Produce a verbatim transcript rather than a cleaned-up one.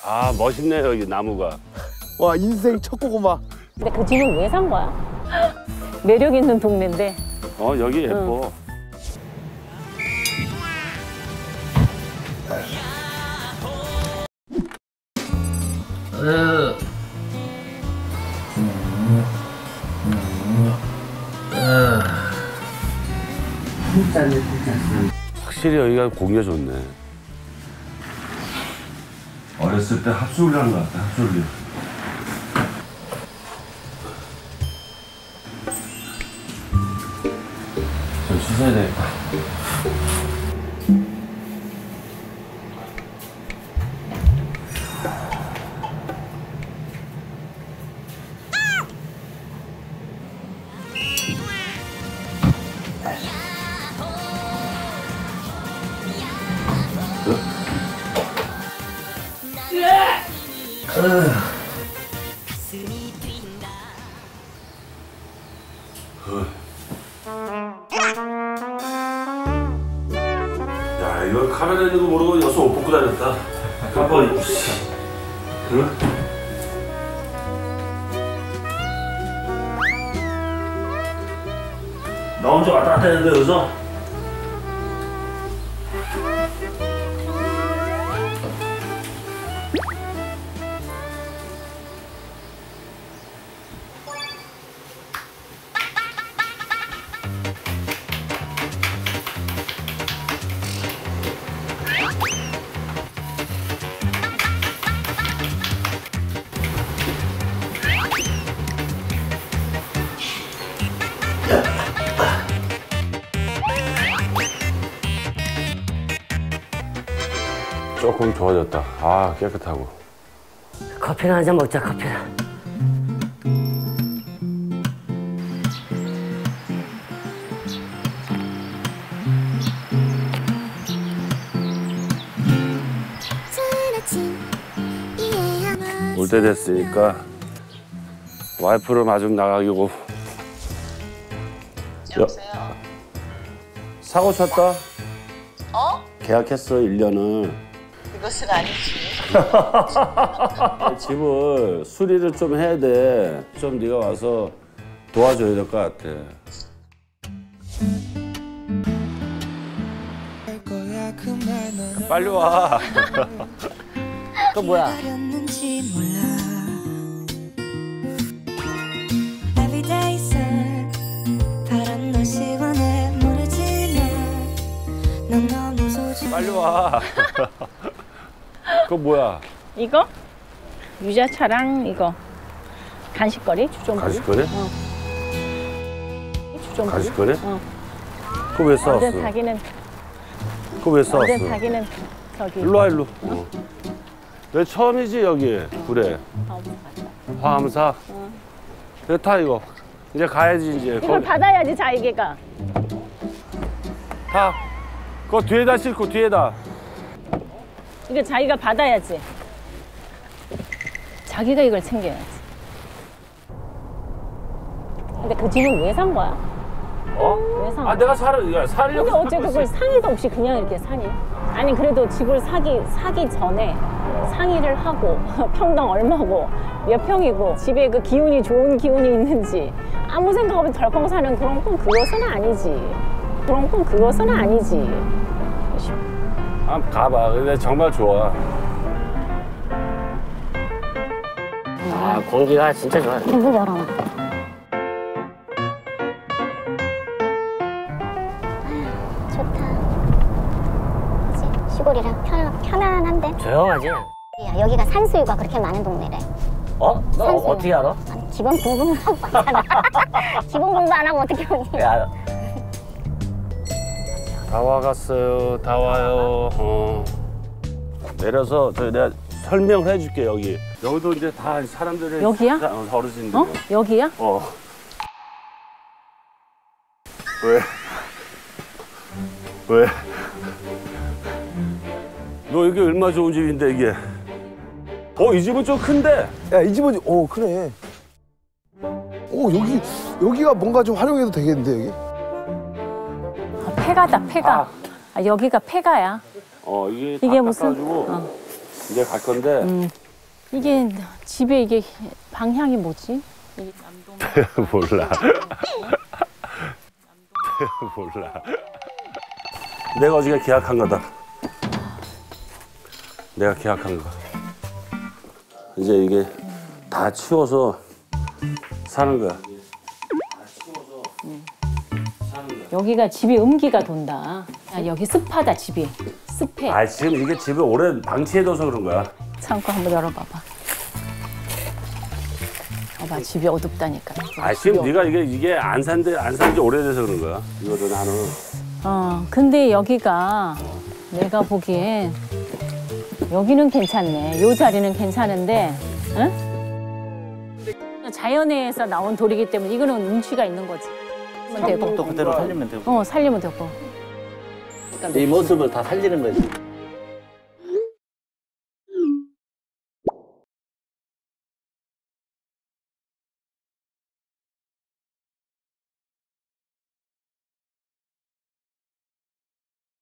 아 멋있네요 여기 나무가. 와 인생 첫 고구마. 근데 그 집은 왜 산 거야? 매력 있는 동네인데. 어 여기 예뻐. 응. 으. 확실히 여기가 공기가 좋네. 어렸을 때 합숙을 한 것 같다, 합숙을. 좀 씻어야 되겠다. 야 이거 카메라 있는 거 모르고 여기서 옷 벗고 다녔다. 깜빡 입고 씨. 응? 나 혼자 왔다 갔다 했는데 여기서? 조금 좋아졌다. 아 깨끗하고. 커피나 한 잔 먹자. 커피나. 올 때 됐으니까 와이프를 마중 나가기고. 여보세요? 사고 쳤다? 어? 계약했어 일 년을. 그것은 아니지. 집을 수리를 좀 해야 돼. 좀 네가 와서 도와줘야 될 것 같아. 빨리 와. 또 뭐야? 빨리 와. 그거 뭐야? 이거? 유자차랑 이거 간식거리? 주전부리? 간식거리? 어. 주전부리? 간식거리? 어. 그거 왜 싸웠어? 완전 자기는 그거 왜 싸웠어? 완전 자기는 저기 일로 와 일로. 어. 내 처음이지 여기 그래. 화엄사. 어. 그래 타 이거. 이제 가야지 이제. 이걸 거기. 받아야지 자기가. 타. 그거 뒤에다 싣고 뒤에다. 이거 자기가 받아야지. 자기가 이걸 챙겨야지. 근데 그 집은 왜 산 거야? 어? 왜 산 아 거야? 내가 사려, 야 사려고. 근데 어째 그걸 상의도 없이 그냥 이렇게 사니? 아니 그래도 집을 사기 사기 전에 상의를 하고 평당 얼마고 몇 평이고 집에 그 기운이 좋은 기운이 있는지 아무 생각 없이 덜컹 사는 그런 건 그것은 아니지. 그런 건 그것은 아니지. 한번 가봐. 근데 정말 좋아. 아 공기가 진짜 좋아. 문 열어놔. 좋다. 그치? 시골이라 편, 편안한데? 조용하지? 야, 여기가 산수유가 그렇게 많은 동네래. 어? 너 산수유. 어떻게 알아? 아니, 기본 공부는 하고 왔잖아. 기본 공부 안 하면 어떻게 오니? 야, 다 와갔어요. 다 와요. 어. 내려서 저 내가 설명을 해줄게 여기. 여기도 이제 다 사람들이 여기야? 사, 어, 어르신들. 어? 여기야? 어. 왜? 왜? 너 이게 얼마 좋은 집인데 이게? 어, 이 집은 좀 큰데? 야 이 집은 오 크네. 오 여기 여기가 뭔가 좀 활용해도 되겠는데 여기? 아, 폐가다 폐가. 아. 아, 여기가 폐가야. 어, 이게 이게 다 무슨? 깎아가지고 어. 이제 갈 건데 음. 이게 집에 이게 방향이 뭐지? 이게 남동 몰라. 몰라. 내가 어저께 계약한 거다. 내가 계약한 거. 이제 이게 다 치워서 사는 거야. 여기가 집이 음기가 돈다. 야, 여기 습하다 집이. 습해. 아 지금 이게 집을 오래 방치해둬서 그런 거야. 창고 한번 열어봐봐. 봐봐 집이 어둡다니까. 아 지금 네가 이게 이게 안 산데 안 산지 오래돼서 그런 거야. 이거도 나는. 어 근데 여기가 내가 보기엔 여기는 괜찮네. 요 자리는 괜찮은데, 응? 자연에서 나온 돌이기 때문에 이거는 운치가 있는 거지. 되고. 또 그대로 살리면 되고. 어 살리면 되고. 이 모습을 다 살리는 거지.